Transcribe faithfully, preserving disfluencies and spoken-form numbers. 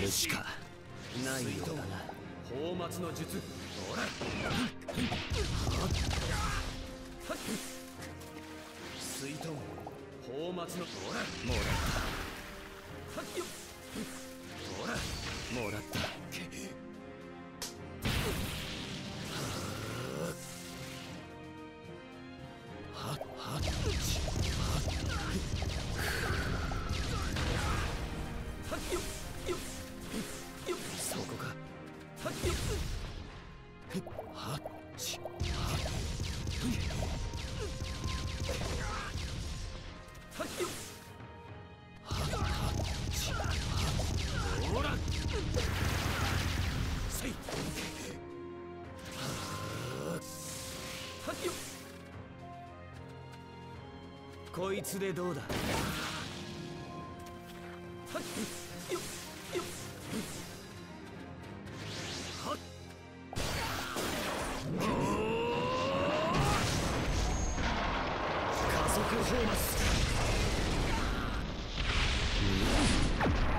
るしかないようだな。 泡沫の術。ほら。水遁。泡沫のほら。 もらったはっよ。ほら。 もらったはっはっちはっはっよ。よよ。 そこか。 はっよ。 はっちはっはっよ。 はっはっちはっほら。せい。はっよ。 こいつでどうだ。 はっよ。よ。はっ。 加速泡沫